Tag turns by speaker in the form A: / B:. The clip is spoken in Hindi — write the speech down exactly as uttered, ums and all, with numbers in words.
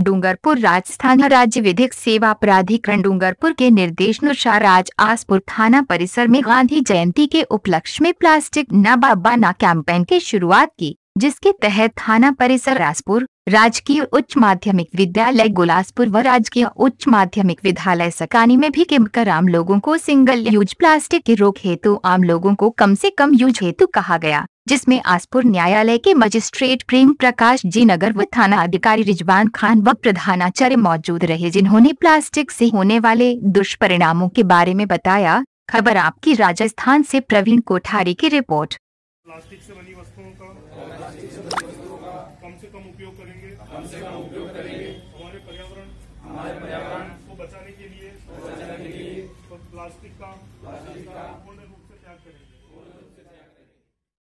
A: डूंगरपुर राजस्थान राज्य विधिक सेवा प्राधिकरण डूंगरपुर के निर्देशानुसार आज आसपुर थाना परिसर में गांधी जयंती के उपलक्ष्य में प्लास्टिक न बहाना कैंपेन की शुरुआत की, जिसके तहत थाना परिसर आसपुर, राजकीय उच्च माध्यमिक विद्यालय गुलासपुर व राजकीय उच्च माध्यमिक विद्यालय सकानी में भी कैंप आम लोगों को सिंगल यूज प्लास्टिक की रोक हेतु आम लोगों को कम से कम यूज हेतु कहा गया, जिसमें आसपुर न्यायालय के मजिस्ट्रेट प्रेम प्रकाश जी नगर व थाना अधिकारी रिजवान खान व प्रधानाचार्य मौजूद रहे, जिन्होंने प्लास्टिक से होने वाले दुष्परिणामों के बारे में बताया। खबर आपकी राजस्थान से प्रवीण कोठारी की रिपोर्ट।
B: प्लास्टिक से बनी वस्तुओं का कम से कम उपयोग करेंगे कम से कम उपयोग करेंगे हमारे पर्यावरण हमारे पर्यावरण को बचाने के लिए बचाने के लिए तो प्लास्टिक का प्लास्टिक का